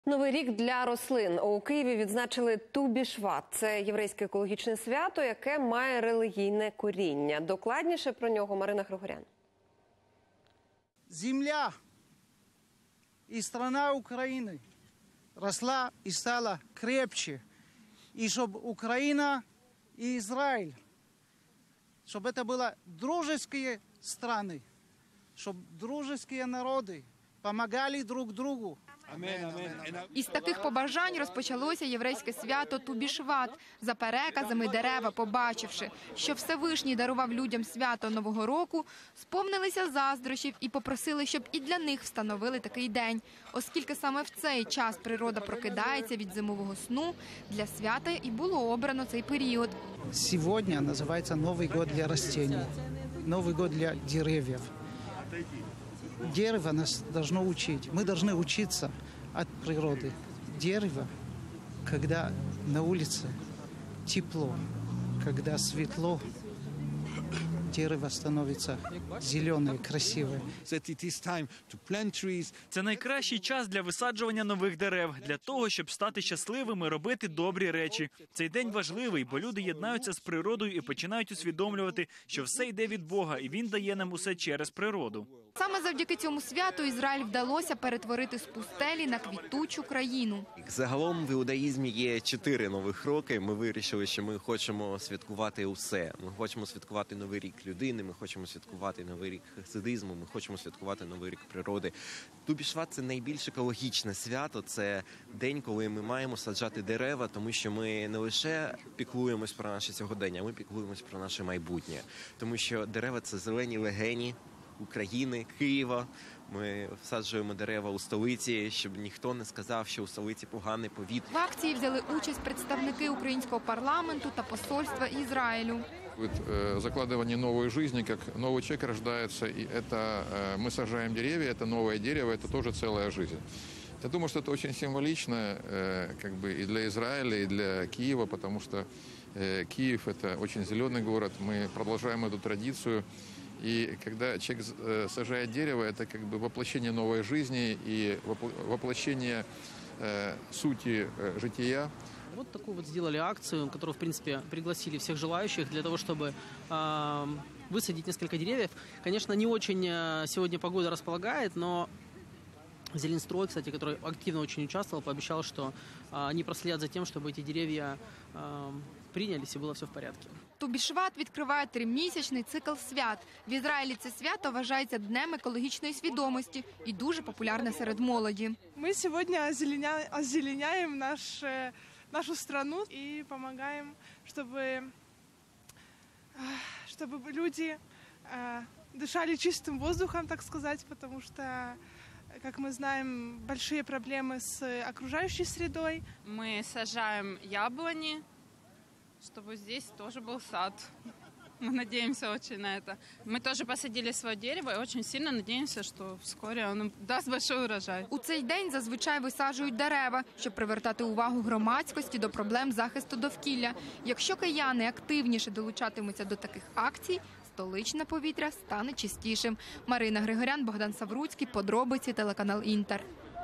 Новий рік для рослин. У Києві відзначили Ту-Бі-Шват. Це єврейське екологічне свято, яке має релігійне коріння. Докладніше про нього Марина Григорян. Земля и страна Украины росла и стала крепче. И чтобы Украина и Израиль, чтобы это были дружеские страны, чтобы дружеские народы помогали друг другу. Із таких побажань розпочалося єврейське свято Ту-Бі-Шват. За переказами дерева, побачивши, що Всевишній дарував людям свято Нового року, сповнилися заздрощів і попросили, щоб і для них встановили такий день. Оскільки саме в цей час природа прокидається від зимового сну, для свята і було обрано цей період. Сегодня называется Новый год для растений, Новый год для деревьев. Дерево нас должно учить. Мы должны учиться от природы. Дерево, когда на улице тепло, когда светло, дерево становится зеленое, красивое. Це найкращий час для висаджування нових дерев, для того, щоб стати щасливими, робити добрі речі. Цей день важливий, бо люди єднаються з природою і починають усвідомлювати, що все йде від Бога, і Він дає нам усе через природу. Саме завдяки цьому святу Ізраїль вдалося перетворити з пустелі на квітучу країну. Загалом в іудаїзмі є 4 нових роки. Ми вирішили, що ми хочемо святкувати усе. Ми хочемо святкувати Новий рік людини, ми хочемо святкувати Новий рік хасидизму, ми хочемо святкувати Новий рік природи. Ту-Бі-Шват – це найбільш екологічне свято, це день, коли ми маємо саджати дерева, тому що ми не лише піклуємось про наше сьогодення, а ми піклуємось про наше майбутнє. Тому що дерева – це зелені легені України, Києва. Ми всаджуємо дерева у столиці, щоб ніхто не сказав, що у столиці погане повітря. В акції взяли участь представники українського парламенту та посольства Ізраїлю. Закладывание новой жизни, как новый человек рождается, и это мы сажаем деревья, это новое дерево, это тоже целая жизнь. Я думаю, что это очень символично как бы и для Израиля, и для Киева, потому что Киев – это очень зеленый город, мы продолжаем эту традицию. И когда человек сажает дерево, это как бы воплощение новой жизни и воплощение сути жития. Вот такую вот сделали акцию, которую, в принципе, пригласили всех желающих для того, чтобы высадить несколько деревьев. Конечно, не очень сегодня погода располагает, но Зеленстрой, кстати, который активно очень участвовал, пообещал, что они проследят за тем, чтобы эти деревья принялись и было все в порядке. Ту-Бі-Шват відкриває 3-місячний цикл свят. В Ізраїлі це свято вважається днем екологічної свідомості і дуже популярне серед молоді. Ми сьогодні озеленяємо нашу страну и помогаем, чтобы люди дышали чистым воздухом, так сказать, потому что, как мы знаем, большие проблемы с окружающей средой. Мы сажаем яблони, чтобы здесь тоже был сад. Мы надеемся очень на это. Мы тоже посадили свое дерево и очень сильно надеемся, что вскоре оно даст большой урожай. У цей день зазвичай висаджують дерева, щоб привертати увагу громадськості до проблем захисту довкілля. Якщо кияни активніше долучатимуться до таких акцій, столичне повітря стане чистішим. Марина Григорян, Богдан Савруцький, подробиці, телеканал Інтер.